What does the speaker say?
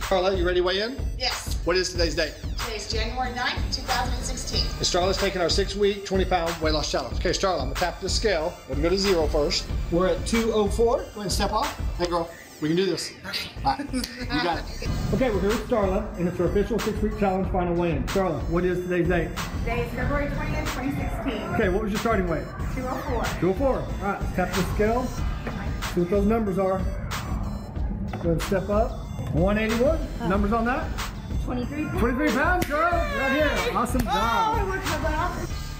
Starla, you ready to weigh in? Yes. What is today's date? Today's January 9th, 2016. And Starla's taking our 6-week, 20-pound weight loss challenge. Okay, Starla, I'm gonna tap the scale. We're gonna go to 0 first. We're at 204. Go ahead and step off. Hey girl, we can do this. All right, you got it. Okay, we're here with Starla, and it's our official 6-week challenge final weigh-in. Starla, what is today's date? Today is February 20th, 2016. Okay, what was your starting weight? 204. 204. All right, let's tap the scale. See what those numbers are. Go ahead and step up. 181. Numbers on that? 23 pounds. 23 pounds, girl. Right here. Awesome job. Oh, I worked my butt off.